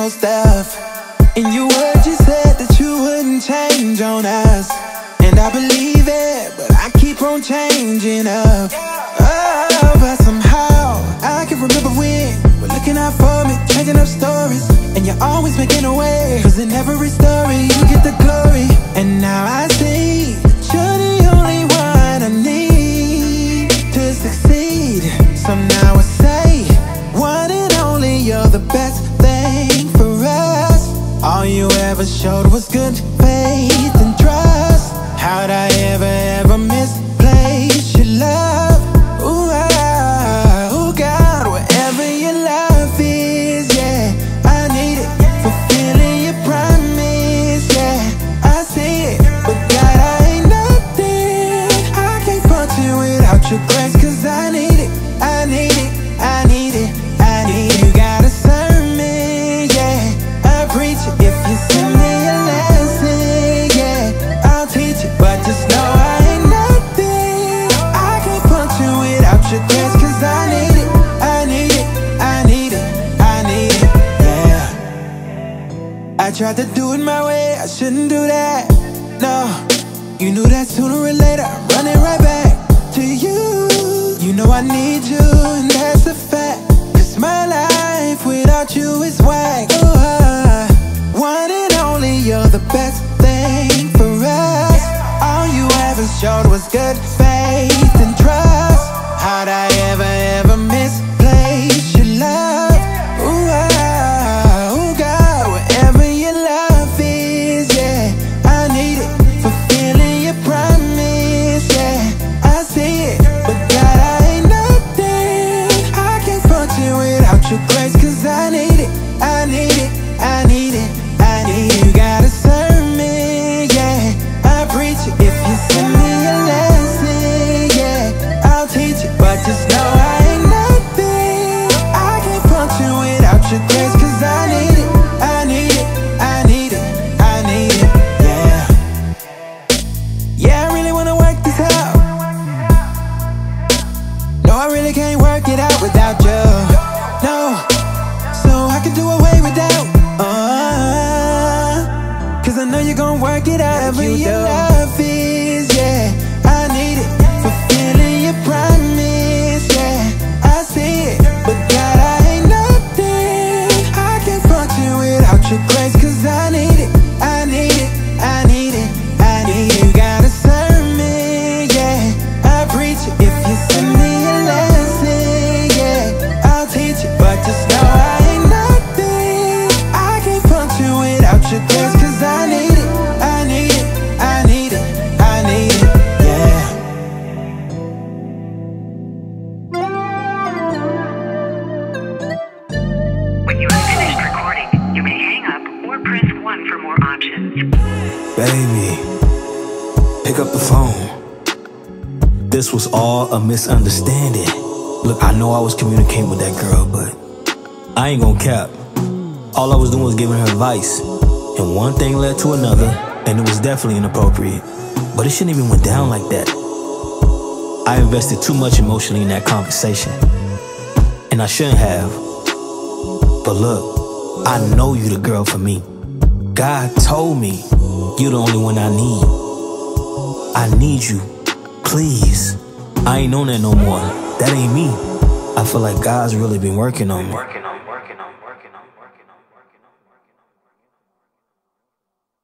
most of. In your words you said that you wouldn't change on us, and I believe it, but I keep on changing up. Oh, but somehow I can remember when we're looking out for me, changing up stories, and you're always making a way, 'cause in every story you get the glory. And now I see you're the only one I need to succeed. So now I say, one and only, you're the best thing for us. All you ever showed was good faith and trust. How'd I ever misplace your love? Ooh, oh God, wherever your love is, yeah, I need it. Fulfilling your promise, yeah, I see it. But God, I ain't nothing. I can't function without your grace, 'cause I need it, I need it, I need it, I need it. You gotta serve me, yeah, I preach it. If you send me a lesson, yeah, I'll teach it. But just know I ain't nothing. I can't function without your grace, 'cause I need it, I need it, I need it, I need it, yeah. I tried to do it my way, I shouldn't do that, no. You knew that sooner or later I'm running right back to you. You know I need you, and that's a fact, 'cause my life without you is whack. One and only, you're the best thing for us. All you ever showed was good faith and trust. How'd I ever misplace your love? Ooh, oh God, wherever your love is, yeah, I need it. Fulfilling your promise, yeah, I see it. But God, I ain't nothing. I can't function without your grace, 'cause I need it, I need it, I need it, I need it. You gotta serve me, yeah, I preach it. If you send me a lesson, yeah, I'll teach it. But just know I ain't nothing. I can't function without your grace, 'cause I need it, I need it, I need it, I need it, yeah. Yeah, I really wanna work this out. No, I really can't work it out without you, no. So I can do away without, 'cause I know you're gonna work it out. Whatever your love is, yeah, I need it. Fulfilling your promise, yeah, I see it. But God, I ain't nothing. I can't function without your grace, 'cause I need it, I need it, I need it, I need it. You gotta serve me, yeah, I preach it. If you send me a lesson, yeah, I'll teach it. But just know I ain't nothing. I can't function without your grace, 'cause I need it, I need it, I need it, I need it, yeah. When you have finished recording, you may hang up or press 1 for more options. Baby, pick up the phone. This was all a misunderstanding. Look, I know I was communicating with that girl, but I ain't gonna cap. All I was doing was giving her advice, and one thing led to another, and it was definitely inappropriate. But it shouldn't even went down like that. I invested too much emotionally in that conversation, and I shouldn't have. But look, I know you the girl for me. God told me you the only one I need. I need you, please. I ain't on that no more. That ain't me. I feel like God's really been working on me.